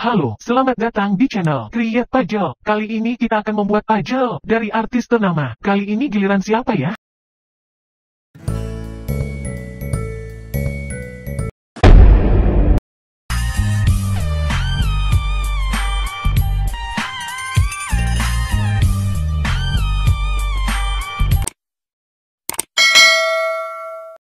Halo, selamat datang di channel Create Puzzle. Kali ini kita akan membuat puzzle dari artis ternama. Kali ini giliran siapa ya?